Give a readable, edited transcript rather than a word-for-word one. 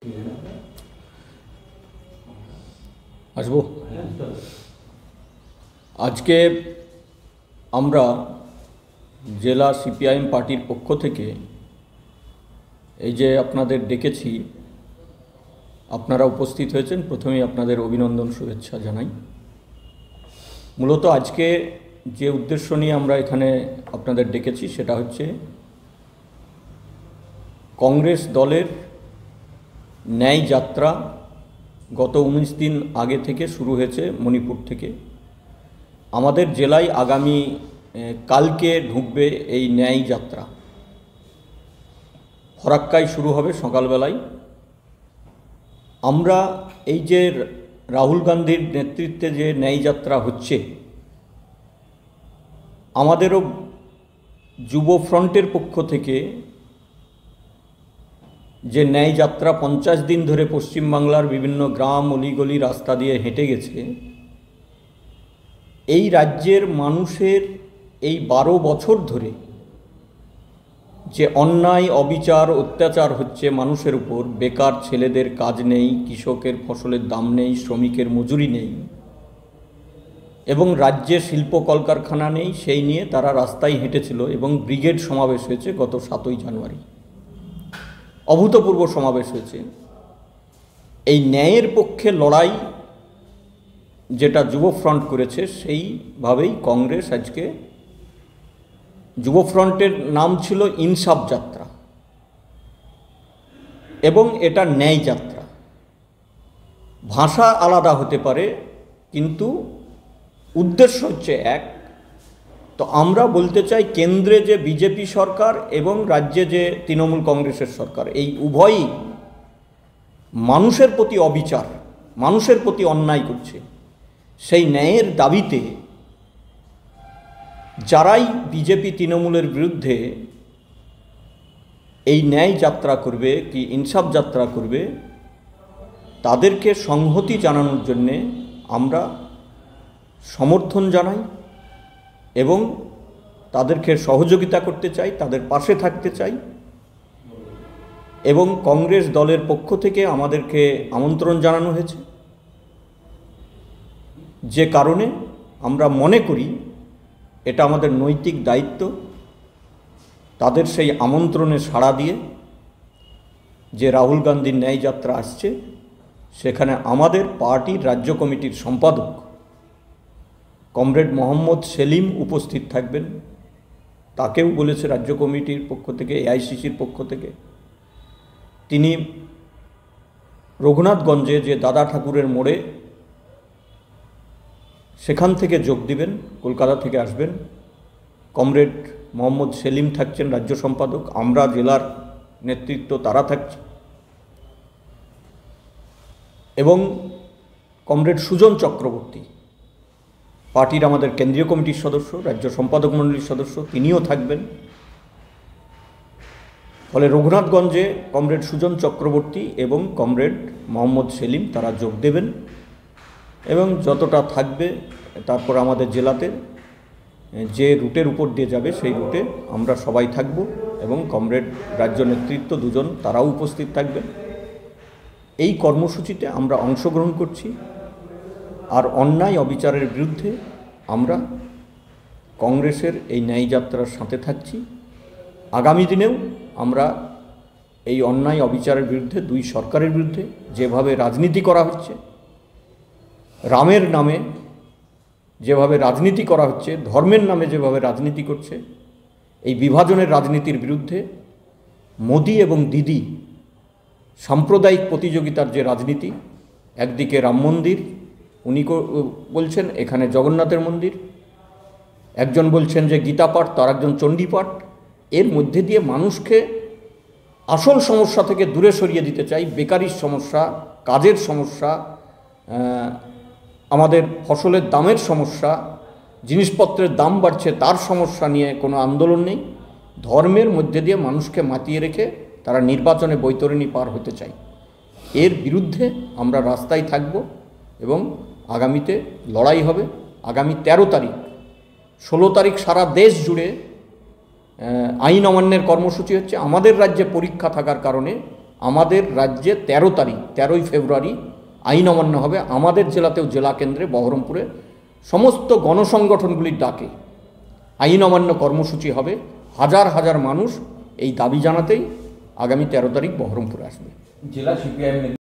আসবো। আজকে আমরা জেলা সিপিআইএম পার্টির পক্ষ থেকে এই যে আপনাদের ডেকেছি, আপনারা উপস্থিত হয়েছেন, প্রথমেই আপনাদের অভিনন্দন শুভেচ্ছা জানাই। মূলত আজকে যে উদ্দেশ্য নিয়ে আমরা এখানে আপনাদের ডেকেছি সেটা হচ্ছে কংগ্রেস দলের ন্যায় যাত্রা গত 19 দিন আগে থেকে শুরু হয়েছে মণিপুর থেকে। আমাদের জেলায় আগামী কালকে ঢুকবে এই ন্যায় যাত্রা। ফরাক্কায় শুরু হবে সকালবেলায়। আমরা এই যে রাহুল গান্ধীর নেতৃত্বে যে ন্যায় যাত্রা হচ্ছে, আমাদেরও যুব ফ্রন্টের পক্ষ থেকে যে ন্যায় যাত্রা 50 দিন ধরে পশ্চিমবাংলার বিভিন্ন গ্রাম অলিগলি রাস্তা দিয়ে হেঁটে গেছে, এই রাজ্যের মানুষের এই 12 বছর ধরে যে অন্যায় অবিচার অত্যাচার হচ্ছে মানুষের উপর, বেকার ছেলেদের কাজ নেই, কৃষকের ফসলের দাম নেই, শ্রমিকের মজুরি নেই এবং রাজ্যে শিল্প কলকারখানা নেই, সেই নিয়ে তারা রাস্তায় হেঁটেছিল এবং ব্রিগেড সমাবেশ হয়েছে গত 7ই জানুয়ারি। অভূতপূর্ব সমাবেশ হয়েছে। এই ন্যায়ের পক্ষে লড়াই যেটা যুব ফ্রন্ট করেছে, সেইভাবেই কংগ্রেস আজকে, যুব ফ্রন্টের নাম ছিল ইনসাফ যাত্রা এবং এটা ন্যায় যাত্রা। ভাষা আলাদা হতে পারে কিন্তু উদ্দেশ্য হচ্ছে এক। তো আমরা বলতে চাই, কেন্দ্রে যে বিজেপি সরকার এবং রাজ্যে যে তৃণমূল কংগ্রেসের সরকার, এই উভয়ই মানুষের প্রতি অবিচার, মানুষের প্রতি অন্যায় করছে। সেই ন্যায়ের দাবিতে যারাই বিজেপি তৃণমূলের বিরুদ্ধে এই ন্যায় যাত্রা করবে কি ইনসাফ যাত্রা করবে, তাদেরকে সংহতি জানানোর জন্যে আমরা সমর্থন জানাই এবং তাদেরকে সহযোগিতা করতে চাই, তাদের পাশে থাকতে চাই। এবং কংগ্রেস দলের পক্ষ থেকে আমাদেরকে আমন্ত্রণ জানানো হয়েছে, যে কারণে আমরা মনে করি এটা আমাদের নৈতিক দায়িত্ব তাদের সেই আমন্ত্রণে সাড়া দিয়ে, যে রাহুল গান্ধীর ন্যায় যাত্রা আসছে, সেখানে আমাদের পার্টির রাজ্য কমিটির সম্পাদক কমরেড মোহাম্মদ সেলিম উপস্থিত থাকবেন। তাকেও বলেছে রাজ্য কমিটির পক্ষ থেকে, এআইসিসির পক্ষ থেকে। তিনি রঘুনাথগঞ্জে যে দাদা ঠাকুরের মোড়ে, সেখান থেকে যোগ দিবেন, কলকাতা থেকে আসবেন। কমরেড মোহাম্মদ সেলিম থাকছেন রাজ্য সম্পাদক, আমরা জেলার নেতৃত্ব তারা থাকছে এবং কমরেড সুজন চক্রবর্তী, পার্টির আমাদের কেন্দ্রীয় কমিটির সদস্য, রাজ্য সম্পাদক মণ্ডলীর সদস্য, তিনিও থাকবেন। ফলে রঘুনাথগঞ্জে কমরেড সুজন চক্রবর্তী এবং কমরেড মোহাম্মদ সেলিম তারা যোগ দেবেন এবং যতটা থাকবে তারপর আমাদের জেলাতে যে রুটের উপর দিয়ে যাবে সেই রুটে আমরা সবাই থাকব এবং কমরেড রাজ্য নেতৃত্ব দুজন তারাও উপস্থিত থাকবেন। এই কর্মসূচিতে আমরা অংশগ্রহণ করছি আর অন্যায় অবিচারের বিরুদ্ধে আমরা কংগ্রেসের এই ন্যায় যাত্রার সাথে থাকছি। আগামী দিনেও আমরা এই অন্যায় অবিচারের বিরুদ্ধে, দুই সরকারের বিরুদ্ধে যেভাবে রাজনীতি করা হচ্ছে, রামের নামে যেভাবে রাজনীতি করা হচ্ছে, ধর্মের নামে যেভাবে রাজনীতি করছে, এই বিভাজনের রাজনীতির বিরুদ্ধে, মোদি এবং দিদি সাম্প্রদায়িক প্রতিযোগিতার যে রাজনীতি, একদিকে রাম মন্দির উনি বলছেন এখানে জগন্নাথের মন্দির, একজন বলছেন যে গীতা পাঠ, তার একজন চণ্ডী পাঠ, এর মধ্যে দিয়ে মানুষকে আসল সমস্যা থেকে দূরে সরিয়ে দিতে চাই। বেকারির সমস্যা, কাজের সমস্যা, আমাদের ফসলের দামের সমস্যা, জিনিসপত্রের দাম বাড়ছে তার সমস্যা নিয়ে কোনো আন্দোলন নেই। ধর্মের মধ্যে দিয়ে মানুষকে মাতিয়ে রেখে তারা নির্বাচনে বৈতরণী পার হতে চায়। এর বিরুদ্ধে আমরা রাস্তায় থাকব এবং আগামীতে লড়াই হবে। আগামী 13 তারিখ 16 তারিখ সারা দেশ জুড়ে আইন অমান্যের কর্মসূচি হচ্ছে। আমাদের রাজ্যে পরীক্ষা থাকার কারণে আমাদের রাজ্যে 13ই ফেব্রুয়ারি আইন অমান্য হবে। আমাদের জেলাতেও জেলা কেন্দ্রে বহরমপুরে সমস্ত গণসংগঠনগুলির ডাকে আইন অমান্য কর্মসূচি হবে। হাজার হাজার মানুষ এই দাবি জানাতেই আগামী 13 তারিখ বহরমপুরে আসবে। জেলা সিপিআইএম